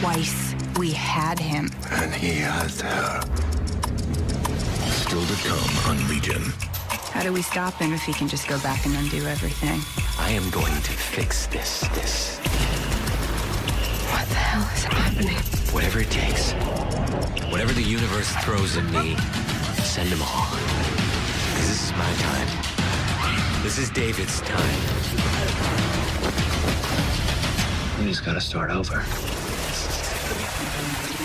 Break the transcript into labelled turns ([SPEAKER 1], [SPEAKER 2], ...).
[SPEAKER 1] twice. We had him.
[SPEAKER 2] And he has her.
[SPEAKER 3] Still to come on Legion.
[SPEAKER 1] How do we stop him if he can just go back and undo everything?
[SPEAKER 4] I am going to fix this.
[SPEAKER 1] What the hell is happening?
[SPEAKER 4] Whatever it takes. Whatever the universe throws at me, send them all. Because this is my time. This is David's time.
[SPEAKER 5] We just gotta start over.